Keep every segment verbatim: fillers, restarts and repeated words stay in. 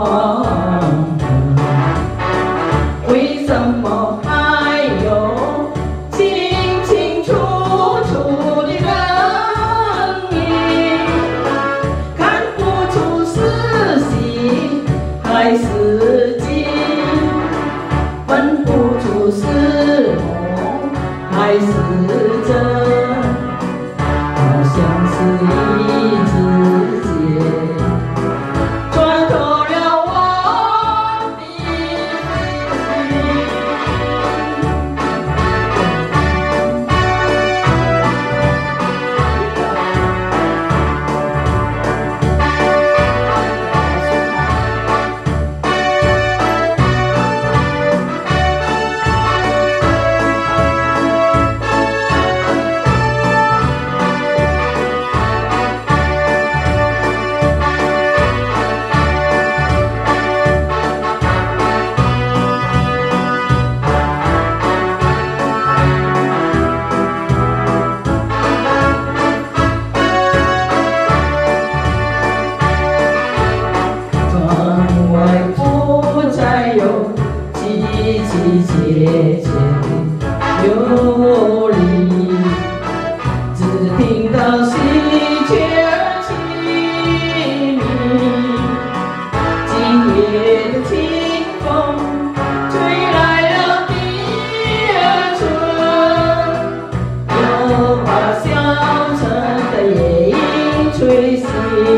为什么还有清清楚楚的人影，看不出是喜还是惊，分不出是梦还是真，好像是一只箭穿透了我的心。窗外不再有凄凄切切的流离，只听到喜鹊儿凄鸣。今夜的清风吹来了第二春，又把小城的夜莺吹醒。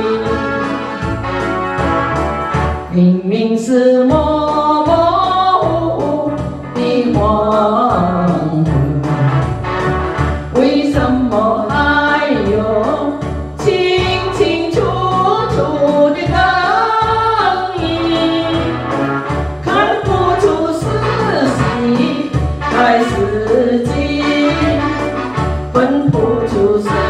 明明是模模糊糊的黄昏，为什么还有清清楚楚的灯影？看不出是喜还是惊，分不出是